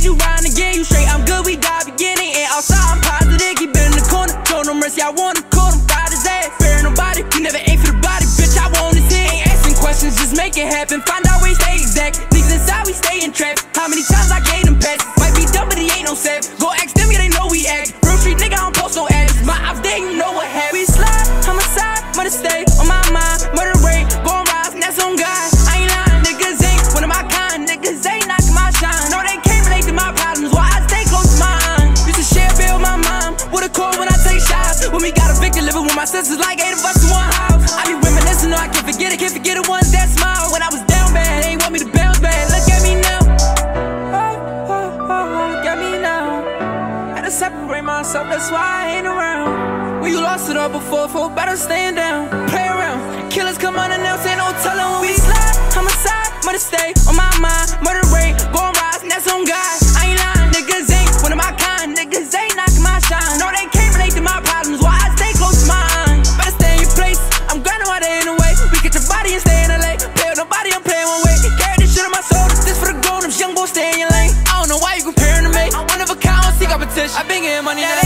you riding again, you straight, I'm good, we got beginning. And outside, I'm positive, keep it in the corner. Show no mercy, I wanna call him, ride his ass. Fear nobody, you never aim for the body, bitch, I want his head. Ain't asking questions, just make it happen. Find out where he stay exact. Niggas inside, we stay in trap. How many times I gave them passes? Might be dumb, but he ain't no sap. Go ask them, yeah, they know we act. Real street nigga, I don't post no ads. My ops, they you know what happened. We slide, homicide, murder stay on my mind. Murder rate, gon' rise, and that's on God. I ain't lying, niggas ain't one of my kind. Niggas ain't knocking my shine. No, they can't relate to my problems, why I stay close to mine. Used to share bill with my mom, with a call when I take shots. When we got a victim living with my sisters, like 8 of us in one house. I be reminiscing, no, I can't forget it the ones that smile. When I was down bad, they ain't want me to bounce back. Look at me now, look at me now. Had to separate myself, that's why I ain't around. When you lost it all before, for better staying down. Play around, killers come unannounced, ain't no telling when we slide. Homicide, murder stay on my mind. Murder rate, gon' rise, and that's on God. I ain't lying, niggas ain't one of my kind. Niggas ain't knocking my shine. No, they can't relate to my problems, why I stay close to mine. Better stay in your place, I'm grinding while they in the way. We get your body and stay in LA. Play with nobody, I'm playing one way. Carry this shit on my shoulders, this for the grown-ups. Young boy, stay in your lane. I don't know why you comparing to me. I'm one of a kind, I don't see competition. I been getting money now.